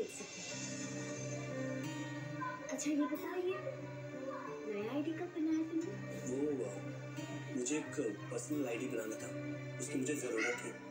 देख सकते हैं। अच्छा ये बताइए, नया आईडी कब बनाया तुमने? वो मुझे एक पर्सनल आईडी बनाना था, उसकी मुझे जरूरत थी।